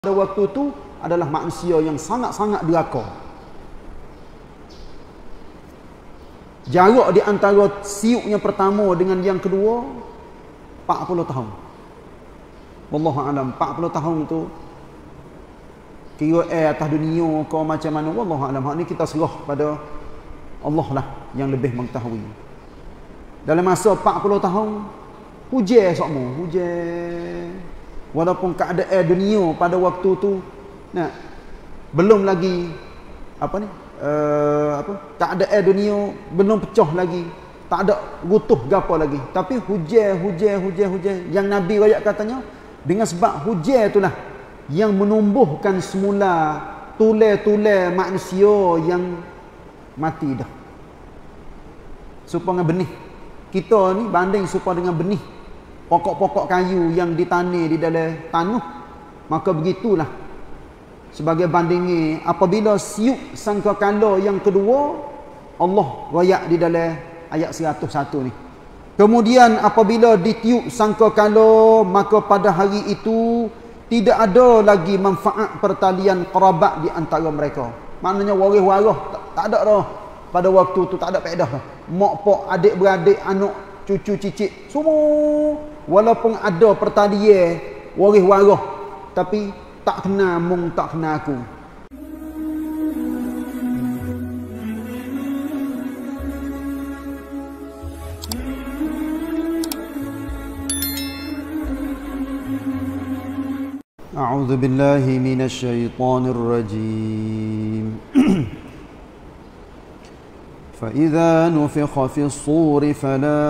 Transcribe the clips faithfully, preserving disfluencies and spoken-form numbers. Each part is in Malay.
Pada waktu itu adalah manusia yang sangat-sangat deraka. Jarak di antara siuk yang pertama dengan yang kedua empat puluh tahun. Wallahu alam, empat puluh tahun tu kira air atas dunia ke macam mana, wallahu alam. Hak ni kita serah pada Allah lah yang lebih mengetahui. Dalam masa empat puluh tahun hujan semua, hujan. Walaupun keadaan dunia pada waktu tu nah belum lagi apa ni uh, apa keadaan dunia belum pecah lagi, tak ada rutuh gapo lagi, tapi hujan hujan hujan hujan yang Nabi royak katanya dengan sebab hujan itulah yang menumbuhkan semula tulai-tulai manusia yang mati dah. Supaya dengan benih kita ni banding supaya dengan benih pokok-pokok kayu yang ditanam di dalam tanah, maka begitulah sebagai bandingnya apabila siuk sangkakala yang kedua Allah royak di dalam ayat seratus satu ni. Kemudian apabila ditiup sangkakala, maka pada hari itu tidak ada lagi manfaat pertalian kerabat di antara mereka. Maknanya waris-waris tak, tak ada dah. Pada waktu tu tak ada faedah dah. Mak pak, adik beradik, anak, cucu cicit semua walaupun ada pertalian waris-waris tapi tak kena mung tak kena aku. A'udzu billahi minasy syaithanir rajim. فإذا نفخ في الصور فلا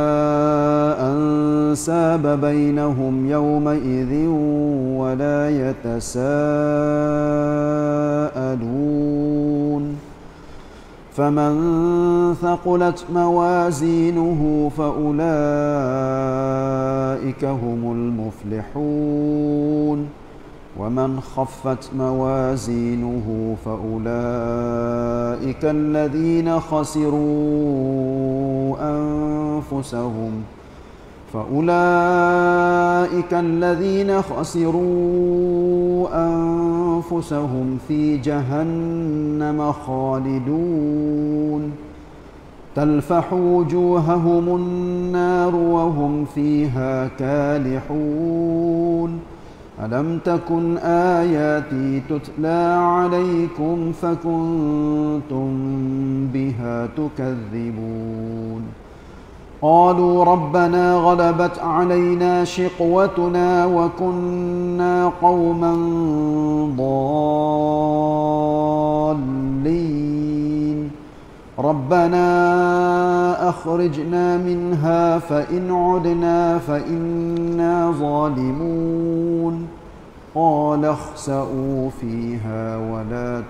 أنساب بينهم يومئذ ولا يتساءلون فمن ثقلت موازينه فأولئك هم المفلحون ومن خفت موازينه فأولئك الذين خسروا أنفسهم فأولئك الذين خسروا أنفسهم في جهنم خالدون تلفح وجوههم النار وهم فيها كالحون ألم تكن آياتي تتلى عليكم فكنتم بها تكذبون قالوا ربنا غلبت علينا شقوتنا وكنا قوما ضالين ربنا أخرجنا منها فإن عدنا فإنا ظالمون قال اخسئوا فيها ولا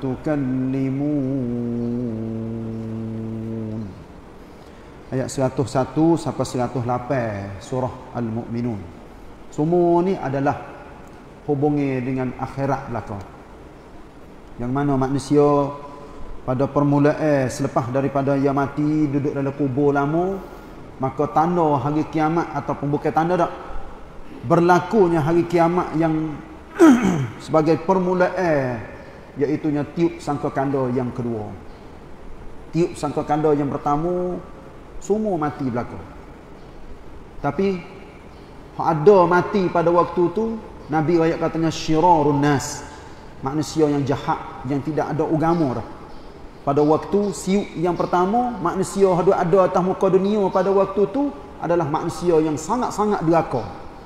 تكلمون. Ayat seratus satu sampai seratus lapan surah Al-Mu'minun. Semua ni adalah hubungi dengan akhirat belaka. Yang mana manusia pada permulaan selepas daripada ia mati duduk dalam kubur lama, maka tanda hari kiamat ataupun bukan tanda dak, berlakunya hari kiamat yang sebagai permulaan, iaitu tiup sangkakala yang kedua. Tiup sangkakala yang pertama semua mati belaka. Tapi ada mati pada waktu tu Nabi ayat katanya syirarun nas, manusia yang jahat yang tidak ada agama dah. Pada waktu siuk yang pertama, manusia yang ada atas muka dunia pada waktu tu adalah manusia yang sangat-sangat deraka.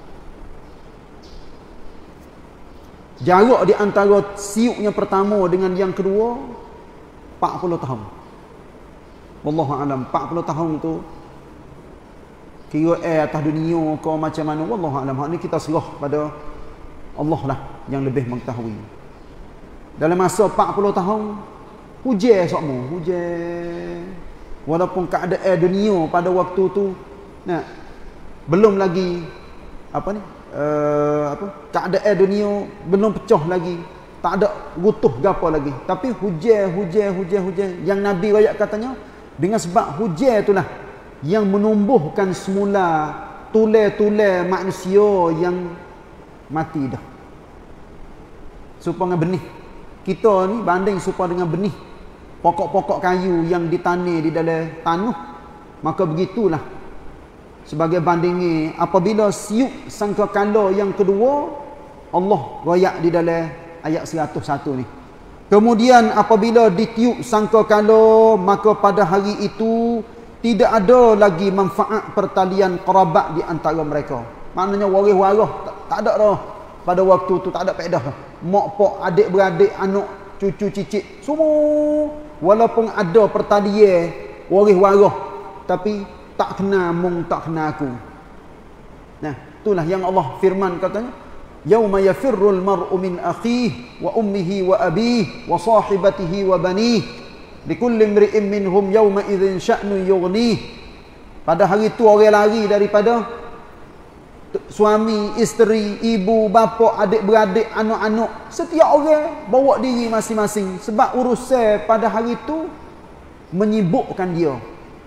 Jarak di antara siuk yang pertama dengan yang kedua empat puluh tahun. Wallahu alam, empat puluh tahun tu kira air atas dunia ke macam mana, wallahu alam. Hak ni kita serah pada Allah lah yang lebih mengetahui. Dalam masa empat puluh tahun hujan semua, hujan. Walaupun keadaan dunia pada waktu tu nah belum lagi apa ni uh, apa keadaan dunia belum pecah lagi, tak ada rutuh gapo lagi, tapi hujan hujan hujan hujan yang Nabi royak katanya dengan sebab hujan itulah yang menumbuhkan semula tulai-tulai manusia yang mati dah. serupa dengan benih. Kita ni banding serupa dengan benih. Pokok-pokok kayu yang ditanam di dalam tanah. Maka begitulah. Sebagai bandingnya, apabila siup sangkakala yang kedua, Allah royak di dalam ayat seratus satu ni. Kemudian apabila ditiup sangkakala, maka pada hari itu tidak ada lagi manfaat pertalian kerabat di antara mereka. Maknanya waris-waris tak, tak ada dah. Pada waktu tu tak ada faedah. Mak pak, adik beradik, anak, cucu cicit, semua walaupun ada pertalian waris-waris, tapi tak kena mung tak kena aku. Nah, itulah yang Allah firman katanya, yauma yafirrul mar'u min akhihi wa ummihi wa abihi wa sahibatihi wa banihi likulli imri'in minhum yawma idzin sya'nu yughnih. Pada hari itu orang lari daripada suami, isteri, ibu, bapa, adik-beradik, anak-anak. Setiap orang bawa diri masing-masing sebab urusan pada hari itu menyibukkan dia.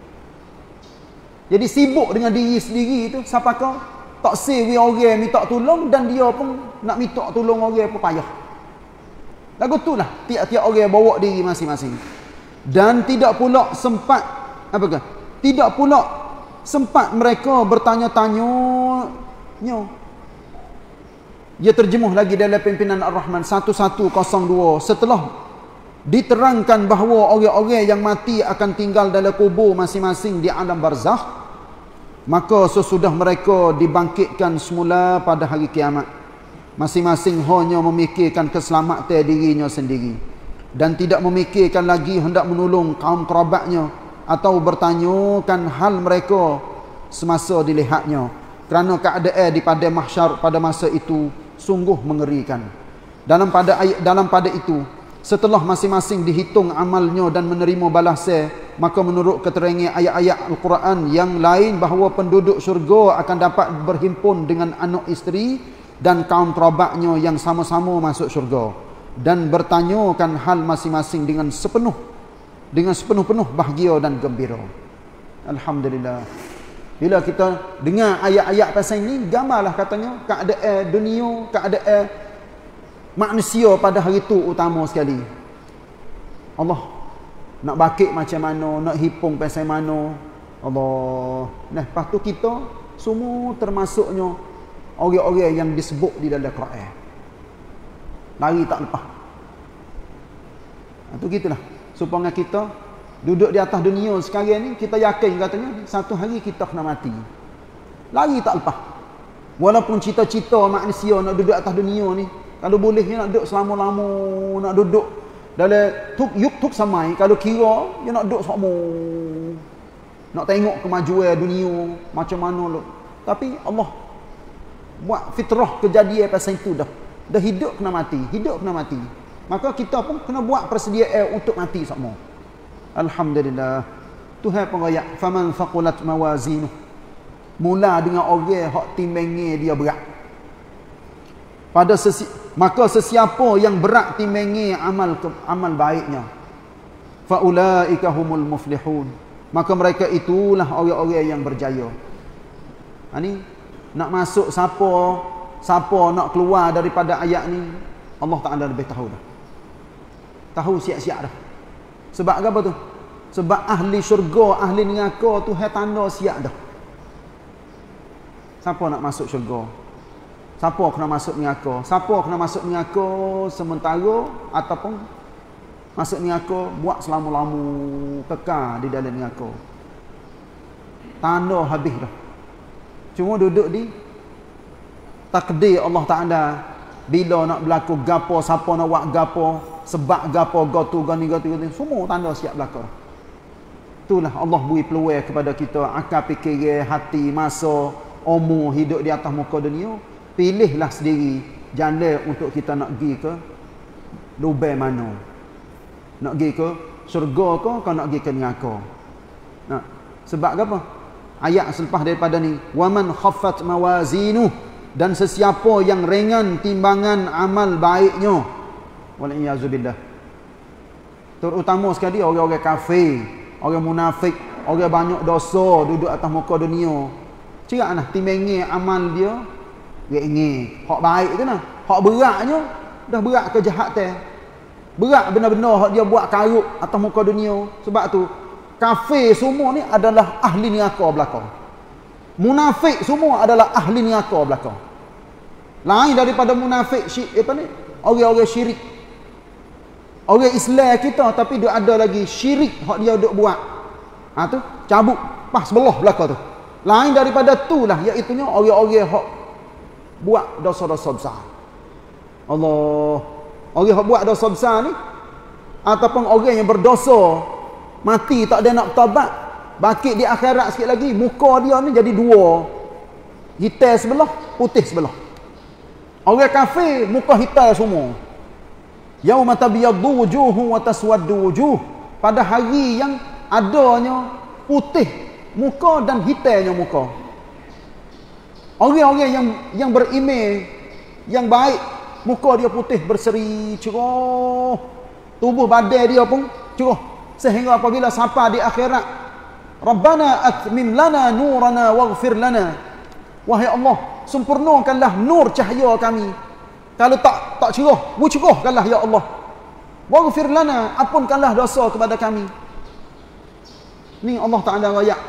Jadi sibuk dengan diri sendiri itu, siapa kau tak sewi orang minta tolong dan dia pun nak minta tolong orang pun payah. Lagu itulah tiap-tiap orang bawa diri masing-masing. Dan tidak pula sempat apakah? Tidak pula sempat mereka bertanya-tanya. Dia terjemuh lagi dalam pimpinan Ar-Rahman seratus dua. Setelah diterangkan bahawa orang-orang yang mati akan tinggal dalam kubur masing-masing di alam barzakh, maka sesudah mereka dibangkitkan semula pada hari kiamat, masing-masing hanya memikirkan keselamatan dirinya sendiri dan tidak memikirkan lagi hendak menolong kaum kerabatnya atau bertanyakan hal mereka semasa dilihatnya, kerana keadaan di padang mahsyar pada masa itu sungguh mengerikan. Dalam pada ayat dalam pada itu, setelah masing-masing dihitung amalnya dan menerima balasan, maka menurut keterangan ayat-ayat Al-Quran yang lain bahawa penduduk syurga akan dapat berhimpun dengan anak isteri dan kaum kerabatnya yang sama-sama masuk syurga dan bertanyakan hal masing-masing dengan sepenuh dengan sepenuh-penuh bahagia dan gembira. Alhamdulillah. Bila kita dengar ayat-ayat pasal ini, gambarlah katanya keadaan dunia, keadaan manusia pada hari itu utama sekali. Allah nak bakit macam mana, nak hipung pasal mana. Allah. Nah, lepas tu kita semua termasuknya orang-orang yang disebut di dalam Quran. Lari tak lepas. Itu gitulah. Supaya kita duduk di atas dunia sekarang ni, kita yakin katanya satu hari kita kena mati. Lari tak lepas. Walaupun cita-cita manusia nak duduk atas dunia ni, kalau bolehnya nak duduk selama-lama, nak duduk dalam tuk yuk tuk samai, kalau kira dia nak duduk selama, nak tengok kemajuan dunia macam mana. Tapi Allah buat fitrah kejadian pasal itu dah. Dah hidup kena mati, hidup kena mati. Maka kita pun kena buat persediaan untuk mati semua. Alhamdulillah. Tuhan pengayak, faman faqulat mawazinuh. Mula dengan orang hak timbangnya dia berat. Pada sesi, maka sesiapa yang berat timbangnya amal amal baiknya, faulaika humul muflihun. Maka mereka itulah orang-orang yang berjaya. Ha, ni nak masuk siapa, siapa nak keluar daripada ayat ni, Allah Taala lebih tahu dah. Tahu siap-siap dah. Sebab apa tu? Sebab ahli syurga, ahli neraka tu hai tanda siap dah. Siapa nak masuk syurga? Siapa kena masuk neraka? Siapa kena masuk neraka sementara ataupun masuk neraka buat selama-lama, kekal di dalam neraka. Tanda habis dah. Cuma duduk di takdir Allah Taala. Bila nak berlaku gapo, siapa nak buat gapo, sebab gapo, gotu, gani, gotu, gotu, semua tanda siap berlaku. Itulah Allah beri peluang kepada kita, akal fikir, hati, masa, umur hidup di atas muka dunia. Pilihlah sendiri jalan untuk kita nak pergi ke lubang mana. Nak pergi ke syurga ke, kau nak pergi ke neraka. Nah, sebab apa? Ayat selepas daripada ni, waman khaffat mawazinuh, dan sesiapa yang ringan timbangan amal baiknya, wal-iyazubillah, terutama sekali orang-orang kafir, orang munafik, orang banyak dosa duduk atas muka dunia, ceraklah timbangnya amal dia ringan. Hak baik tu nah, hak beratnya dah berat kejahatan. Berat benar-benar hak dia buat karuk atas muka dunia. Sebab tu kafir semua ni adalah ahli neraka belaka. Munafik semua adalah ahli neraka belaka. Lain daripada munafik syirik apa ni? Orang-orang syirik. Orang Islam kita tapi dia ada lagi syirik hak dia duk buat. Ha tu cabut pas sebelah belaka tu. Lain daripada tu lah iaitu nya orang-orang hak buat dosa-dosa besar. Allah. Orang yang buat dosa besar ni ataupun orang yang berdosa mati tak ada nak taubat, bakit di akhirat sikit lagi muka dia ni jadi dua, hitam sebelah, putih sebelah. Orang kafir muka hitam semua. Yauma tabyaddu wujuhun wa taswaddu wujuh. Pada hari yang adanya putih muka dan hitamnya muka. Orang-orang yang yang beriman yang baik, muka dia putih berseri cerah, tubuh badan dia pun cerah, sehingga apabila sampai di akhirat, Rabbana atmim lana nurana waghfir lana, wahai Allah sempurnakanlah nur cahaya kami, kalau tak tak cerah cerahkanlah ya Allah, waghfir lana, ampunkanlah dosa kepada kami. Ni Allah Taala ayat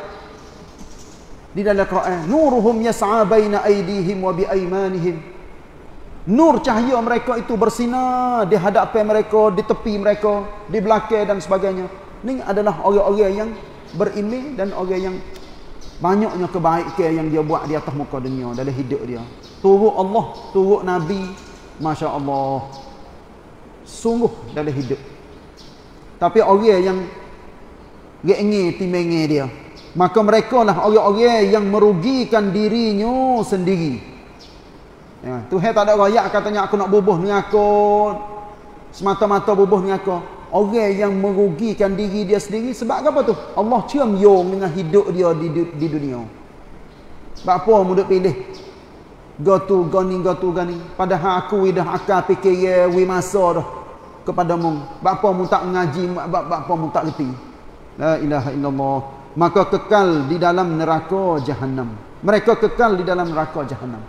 di dalam Quran, nuruhum yas'a baina aydihim wa bi aymanihim. Nur cahaya mereka itu bersinar di hadapan mereka, di tepi mereka, di belakang dan sebagainya. Ini adalah orang-orang yang beriman dan orang yang banyaknya kebaikan yang dia buat di atas muka dunia dalam hidup dia. Turut Allah, turut Nabi, Masya Allah, sungguh dalam hidup. Tapi orang yang gengge timenge dia, maka mereka lah orang-orang yang merugikan dirinya sendiri. Ya, Tuhan tak ada rakyat katanya aku nak bubuh neraka, semata-mata bubuh neraka. Orang yang merugikan diri dia sendiri sebab apa tu? Allah cium yung dengan hidup dia di, di dunia. Sebab apa mudah pilih go tu gani go tu gani, padahal aku dah akal fikir ya wi masa dah kepadamu. Sebab apa mu tak mengaji, sebab apa mu tak reti. La ilaha illallah. Maka kekal di dalam neraka jahanam. Mereka kekal di dalam neraka jahanam.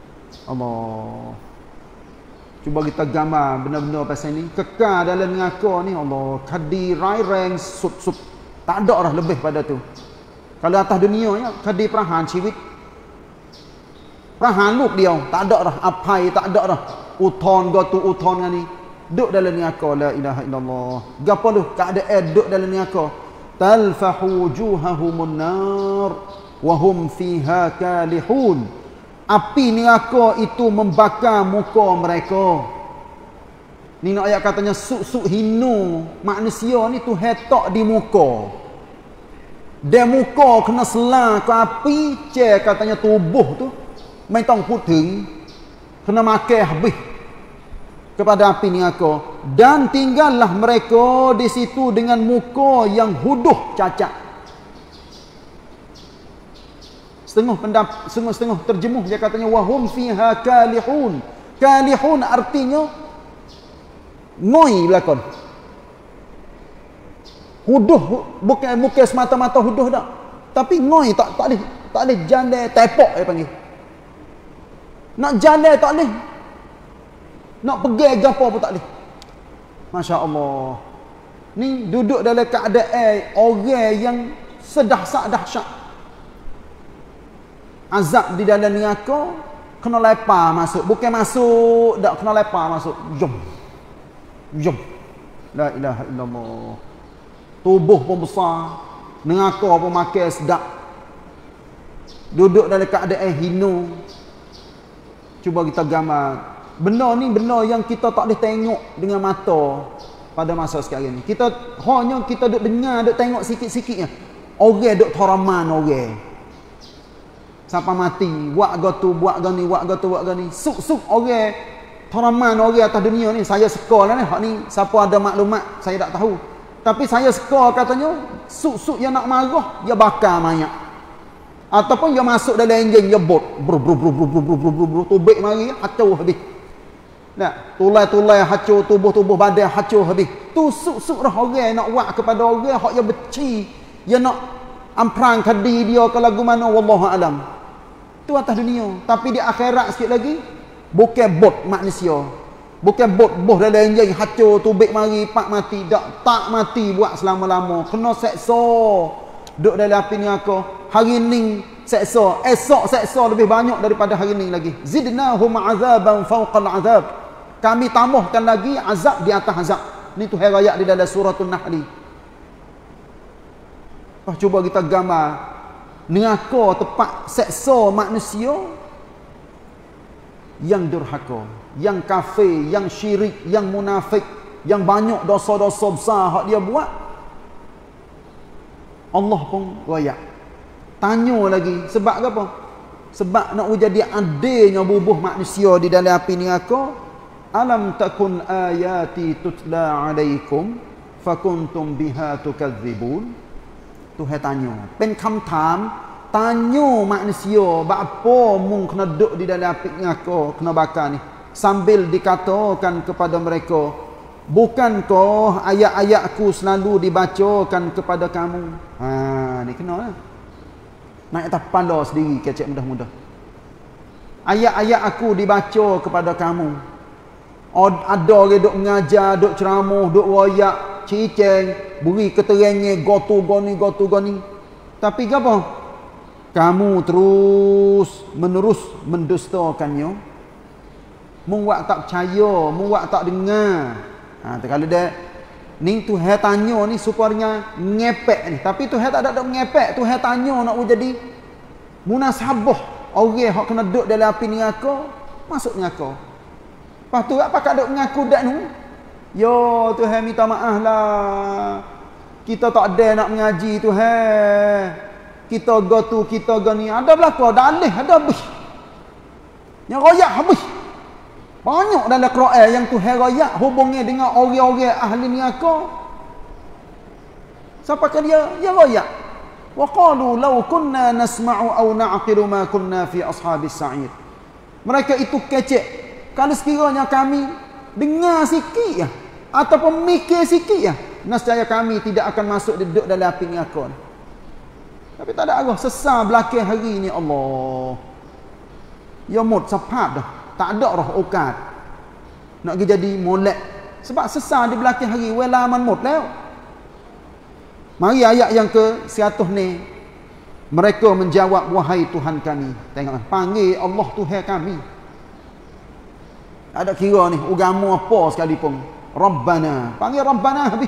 Allah. Cuba kita gambar benar-benar pasal ni. Kekal dalam neraka ni Allah. Kadi rai-reng sup-sup. Tak ada dah lebih pada tu. Kalau atas dunia ya, kadi perahan ciwit. Perahan luk dia. Tak ada dah apai, tak ada dah. Uton gotu uton ni. Duk dalam neraka la ilaha illallah. Gapo tu? Keadaan duk dalam neraka. Talfahu wujuhahumun nar wa hum fiha kalihun. Api neraka itu membakar muka mereka. Ni nak ayat katanya suk-suk hino manusia ni tu hetak di muka. Dia muka kena selang ke api, ce katanya tubuh tuไม่ต้องพูดถึง kena makan habis kepada api neraka, dan tinggallah mereka di situ dengan muka yang huduh cacat. Setengah pendap, setengah-setengah terjemuh dia katanya wahum fiha kalihun. Kalihun artinya ngoi belakon. Huduh bukan bukan semata-mata huduh dak, tapi ngoi tak tak boleh, tak boleh jalan tepok dia panggil. Nak jalan tak boleh. Nak pegang gapo pun tak boleh. Masya-Allah. Ni duduk dalam keadaan orang yang sedahsyat-dahsyat. Azab di dalam neraka kena lepas masuk, bukan masuk dak, kena lepas masuk. Jom. Jom. La ilaha illallah. Tubuh pun besar, neraka pun makan sedap. Duduk dalam keadaan hina. Cuba kita gambar. Benda ni benda yang kita tak boleh tengok dengan mata pada masa sekarang ni. Kita hanya kita duk dengar, duk tengok sikit-sikitnya. Orang duk teraman orang. Sampai mati, buat gotu, buat gani, buat gotu, buat gani. Suk-suk orang teraman orang atas dunia ni. Saya sekolah ni, hak ni siapa ada maklumat saya tak tahu. Tapi saya sekolah katanya suk-suk yang nak marah, dia bakar mayat. Ataupun dia masuk dalam enjin, dia bot. Bru bru bru bru bru bru bru bru bru tubik mari hacau habis. Nah, tulai-tulai hacau tubuh-tubuh badan hacau habis. Tu suk-suk dah orang nak buat kepada orang hak dia benci, dia nak amprang kadi dia ke lagu mana wallahu alam. Tu atas dunia, tapi di akhirat sikit lagi bukan bot manusia. Bukan bot boh dalam enjin hacur tubik mari pak mati, dak tak mati buat selama-lama. Kena seksa. Duk dalam api neraka. Hari ni seksa, esok seksa lebih banyak daripada hari ni lagi. Zidnahum azaban fawqal azab. Kami tambahkan lagi azab di atas azab. Ni tu hari ayat di dalam suratul Nahl. Pas cuba kita gambar neraka tempat seksa manusia yang durhaka, yang kafir, yang syirik, yang munafik, yang banyak dosa-dosa besar hak dia buat. Allah pun royak. Tanya lagi, sebab apa? Sebab nak jadi adilnya bubuh manusia di dalam api neraka. Alam takun ayati tutla alaikum fakuntum biha tukadzibun. Tuhan tanya. Pen คำถาม tanya manusia apa mung kena duduk di dalam api neraka, kena bakar ni, sambil dikatakan kepada mereka, bukankah ayat-ayatku selalu dibacakan kepada kamu? Ha, ni kena lah. Naik atas kepala sendiri kecek mudah-mudah. Ayat-ayat aku dibaca kepada kamu. Ada orang duk mengajar, duk ceramah, duk royak, ciceng, beri keterangan gotu goni gotu goni. Tapi apa? Kamu terus menerus mendustakannya. Muak tak percaya, muak tak dengar. Ha, kalau dia ni Tuhan tanya ni supaya ngepek ni. Tapi Tuhan tak ada nak ngepek, Tuhan tanya nak jadi munasabah. Orang hak kena duduk dalam api neraka, masuk neraka. Lepas tu apa kak duk mengaku dak nu? Yo Tuhan minta maaf lah. Kita tak ada nak mengaji Tuhan. Kita go tu, kita go ni. Ada belaka, dalih, ada habis. Yang royak habis. Banyak dalam Quran yang Tuhan royak hubungnya dengan orang-orang ahli neraka. Siapa kan dia? Dia royak. Wa qalu law kunna nasma'u aw na'qilu ma kunna fi ashabis sa'ir. Mereka itu kecek. Kalau sekiranya kami dengar sikit ya, ataupun mikir sikit ya, nescaya kami tidak akan masuk duduk dalam api neraka. Tapi tak ada arah sesar belakang hari ni Allah. Ya mut sapap dah. Tak ada roh ukat. Nak pergi jadi molek. Sebab sesar di belakang hari welaman mut leo. Mari ayat yang ke seratus ni. Mereka menjawab, wahai Tuhan kami. Tengok panggil Allah Tuhan kami. Ada kira ni agama apa sekalipun. Rabbana. Panggil Rabbana habis.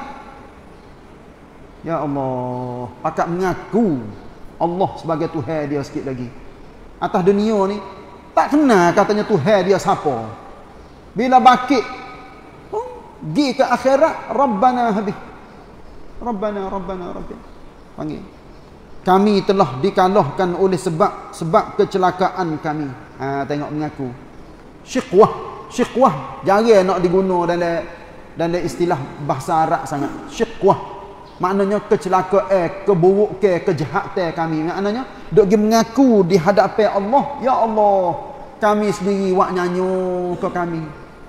Ya Allah, pakat mengaku Allah sebagai Tuhan dia sikit lagi. Atas dunia ni tak kenal katanya Tuhan dia siapa. Bila bakit pergi ke akhirat, Rabbana habis. Rabbana Rabbana Rabbana. Panggil. Kami telah dikalahkan oleh sebab sebab kecelakaan kami. Ha, tengok mengaku. Syiqwah, syiqwah jarang nak diguna dalam dalam istilah bahasa Arab sangat. Syiqwah maknanya kecelakaan, keburukan, kejahatan kami. Maknanya duk pergi mengaku di hadapan Allah, ya Allah, kami sendiri wak nyanyo ke kami.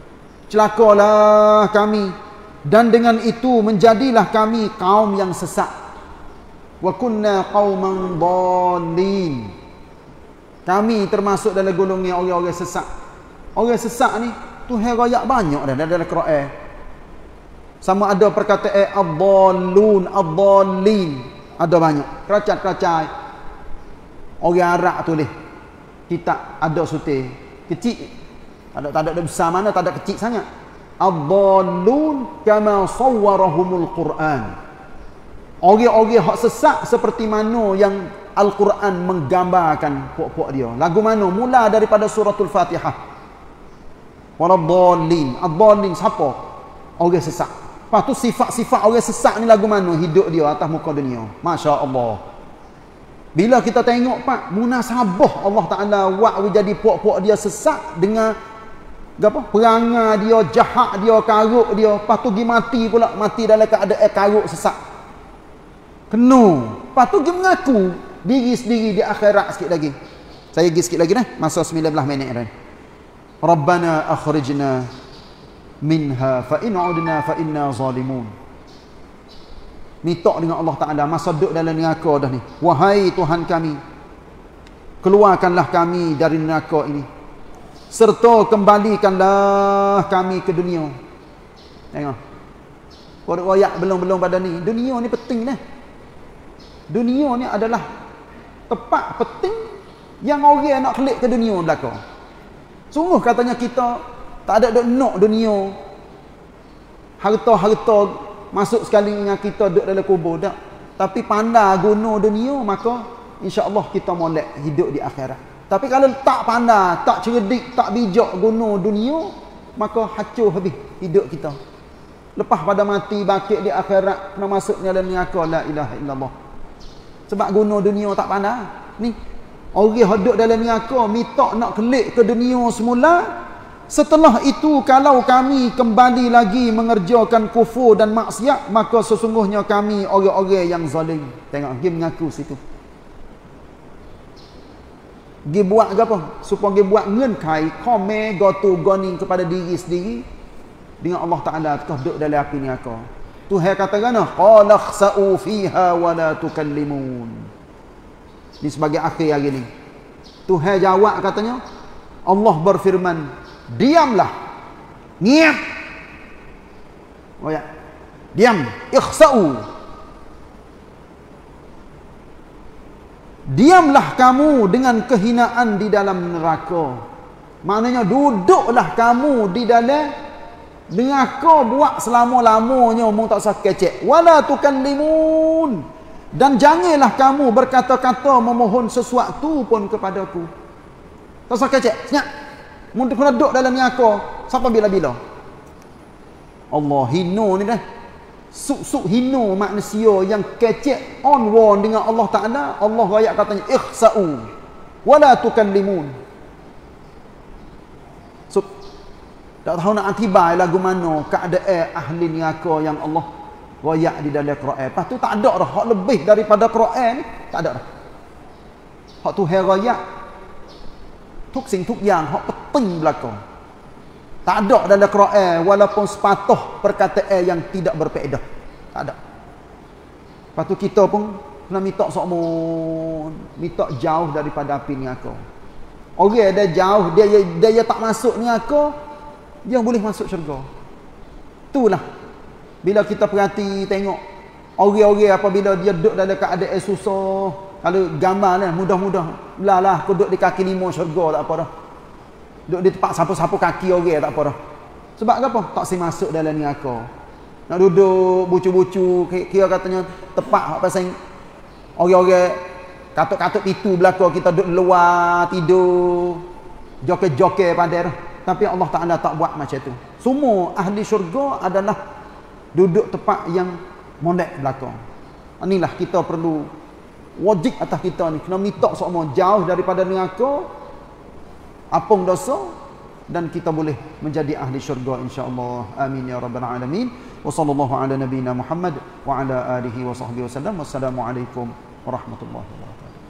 Celakalah kami, dan dengan itu menjadilah kami kaum yang sesat. Wa kunna qauman dhalin. Kami termasuk dalam golongan orang-orang sesat. Orang sesat ni Tuhan royak banyak dah dalam Quran. Sama ada perkataan ad-dallun, ad-dallin. Ada banyak. Keracak-keracak. Orang Arab tulis. Kitab ada sutir. Kecil. Tak ada, tak ada besar mana, tak ada kecil sangat. Ad-dallun kama sawwarahumul Quran. Orang-orang hak sesat seperti mana yang Al-Quran menggambarkan puak-puak dia. Lagu mana? Mula daripada suratul Fatihah. Waladdallin. Ad-dallin siapa? Orang sesat. Lepas tu sifat-sifat orang sesat ni lagu mana hidup dia atas muka dunia. Masya Allah. Bila kita tengok pak, munasabah Allah Ta'ala buat jadi puak-puak dia sesat dengan apa? Perangai dia, jahat dia, karuk dia. Lepas tu pergi mati pula. Mati dalam keadaan karuk sesat. Kena. Lepas tu pergi mengaku diri sendiri di akhirat sikit lagi. Saya pergi sikit lagi dah. Masa sembilan belas minit dah. Rabbana akhrijna minha fa in udna fa inna zalimun. Minta dengan Allah Taala masa duduk dalam neraka dah ni. Wahai Tuhan kami, keluarkanlah kami dari neraka ini. serta kembalikanlah kami ke dunia. Tengok. Korek royak belum-belum pada ni. Dunia ni penting dah. Dunia ni adalah tempat penting yang orang nak kelik ke dunia belakang. Sungguh katanya kita tak ada duk nak dunia. Harta-harta masuk sekali dengan kita duduk dalam kubur tak. Tapi pandai guna dunia, maka insya-Allah kita molek hidup di akhirat. Tapi kalau tak pandai, tak cerdik, tak bijak guna dunia, maka hancur habis hidup kita. Lepas pada mati bakit di akhirat kena masuk dalam neraka, la ilaha illallah. Sebab guna dunia tak pandai. Ni orang hidup dalam neraka minta nak kelik ke dunia semula. Setelah itu kalau kami kembali lagi mengerjakan kufur dan maksiat, maka sesungguhnya kami orang-orang yang zalim. Tengok dia mengaku situ. Dia buat apa? Supaya dia buat ngenkai komen gotu goni kepada diri sendiri dengan Allah Taala tukah duduk dalam api neraka. Tuhan kata gana qala khsa'u fiha wa la tukallimun. Ini sebagai akhir hari ni. Tuhan jawab katanya, Allah berfirman, diamlah, ngiap. Oh ya, diam, ikhsa'u. Diamlah kamu dengan kehinaan di dalam neraka. Maknanya duduklah kamu di dalam neraka buat selama-lamanya, mu tak usah kecek. Wala tukallimun. Dan janganlah kamu berkata-kata memohon sesuatu pun kepadaku. Tak usah kecek, senyap. Mu kena duduk dalam neraka sampai bila-bila. Allah hina ni dah. Suk-suk hina manusia yang kecek on war dengan Allah Ta'ala. Allah ayat katanya ikhsa'u wala tukallimun. So tak tahu nak atibai lagu mana keadaan ahli neraka yang Allah ayat di dalam Quran. Lepas tu tak ada dah hak lebih daripada Quran ni, tak ada dah. Hak tu ayat tuk sing tuk yang hak penting belakang. Tak ada dalam Quran walaupun sepatah perkataan yang tidak berfaedah. Tak ada. Lepas tu kita pun kena minta sokmon, minta jauh daripada api neraka. Orang dia jauh, dia, dia dia tak masuk neraka, dia boleh masuk syurga. Itulah bila kita perhati tengok orang-orang apabila dia duduk dalam keadaan susah, kalau gambar lah mudah-mudah lah lah aku duduk di kaki lima syurga tak apa dah. Duduk di tempat sapu-sapu kaki orang tak apa dah. Sebab apa? Tak si masuk dalam neraka. Nak duduk bucu-bucu, kira katanya tempat hak pasal orang-orang katuk-katuk itu belakang kita duduk luar tidur, joket-joket pada dah. Tapi Allah Taala tak buat macam tu. Semua ahli syurga adalah duduk tempat yang mondek belakang. Inilah kita perlu wajib atas kita ni kena minta semua jauh daripada neraka, apung dosa, dan kita boleh menjadi ahli syurga insya-Allah. Amin ya rabbal alamin. Wa sallallahu ala nabiyyina Muhammad wa ala alihi wa sahbihi wasallam. Wassalamualaikum warahmatullahi wabarakatuh.